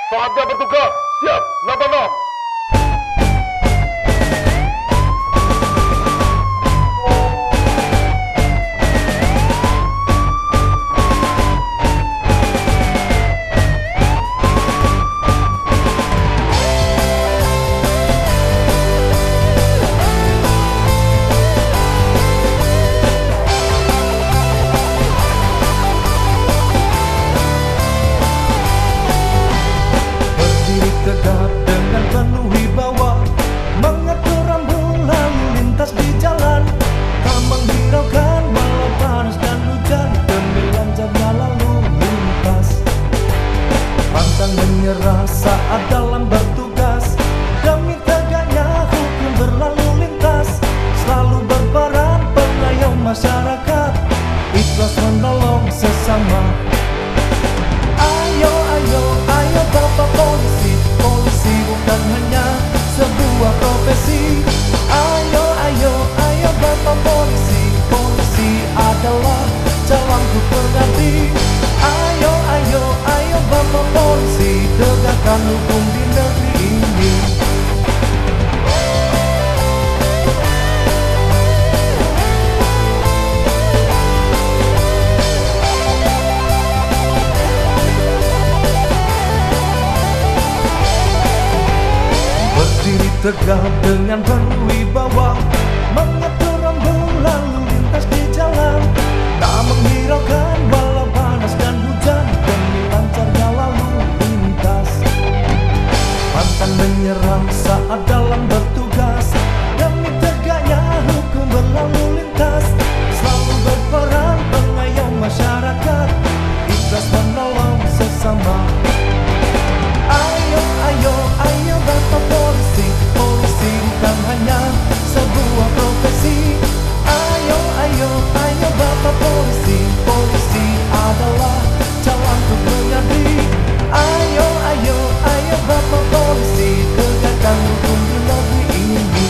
Saatnya bertugas. Siap, 86. Tegap dengan penuh wibawa, mengatur rambu lalu lintas di jalan, tak menghiraukan walau panas dan hujan, demi lancarnya lalu lintas. Pantang menyerah saat dalam bertugas, demi tegaknya hukum berlalu lintas, selalu berperan pengayom masyarakat, ikhlas menolong sesama. Ayo, ayo, ayo Bapak Polisi, polisi bukan hanya sebuah profesi. Ayo, ayo, ayo Bapak Polisi, polisi adalah jalanku pengabdi. Ayo, ayo, ayo Bapak Polisi, tegakkan hukum di negeri ini. Berdiri tegap dengan penuh wibawa, mengatur rambu lalu lintas di jalan, tak menghiraukan walau panas dan hujan, demi lancarnya lalu lintas. Pantang menyerah saat dalam bertugas, demi tegaknya hukum berlalu lintas, selalu berperan pengayom masyarakat, ikhlas menolong sesama. Ayo, ayo, ayo Bapak Polisi, polisi bukan hanya sebuah profesi. Ayo, ayo, ayo Bapak Polisi, polisi adalah jalanku mengabdi. Ayo, ayo, ayo Bapak Polisi, tegakkan hukum di negeri ini.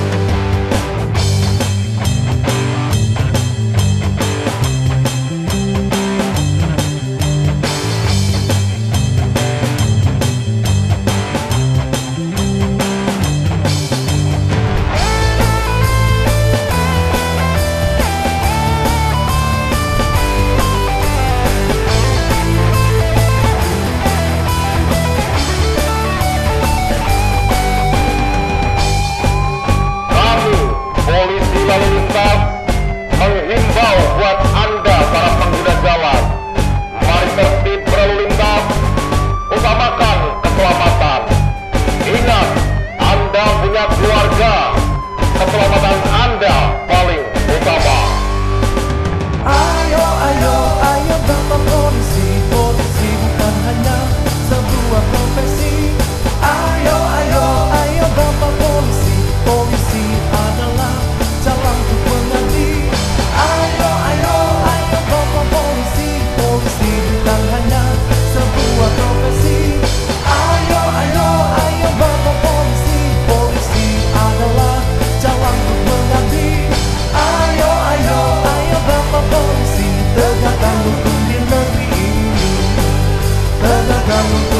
Lalu lintas menghimbau buat Anda para pengguna jalan, mari tertib berlalu lintas, utamakan keselamatan. Ingat, Anda punya keluarga, keselamatan Anda paling utama. Ayo, ayo, ayo Bapak Polisi, polisi bukan hanya sebuah profesi. Ayo, ayo, ayo Bapak Polisi, polisi adalah jalanku mengabdi. Ayo, ayo, ayo Bapak Polisi, polisi bukan hanya sebuah profesi. Ayo, ayo, ayo Bapak Polisi, polisi adalah jalanku mengabdi. Ayo, ayo, ayo Bapak Polisi, tegakkan hukum di negeri ini. Tegakkan hukum